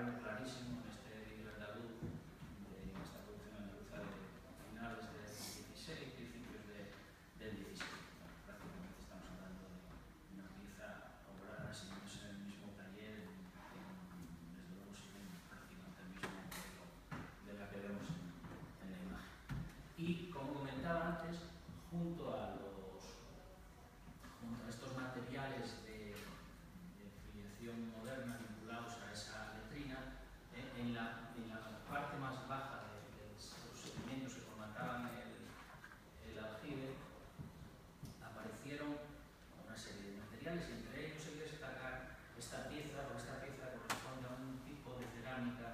algo clarísimo en este vídeo andaluz, de esta producción andaluza de finales del 16, principios del 17. Bueno, prácticamente estamos hablando de una pieza obrada siguiéndose en el mismo taller, desde luego siguen prácticamente el mismo modelo de la que vemos en la imagen. Y como comentaba antes, junto a estos materiales de filiación moderna vinculados a esa letrina, en la parte más baja de los sedimentos que formataban el aljibe, aparecieron una serie de materiales, y entre ellos hay que destacar esta pieza, porque esta pieza corresponde a un tipo de cerámica